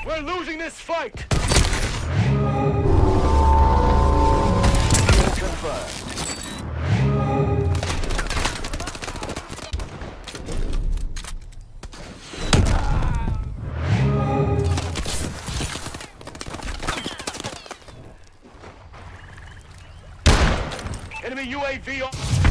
We're losing this fight! Confirmed. Enemy UAV on...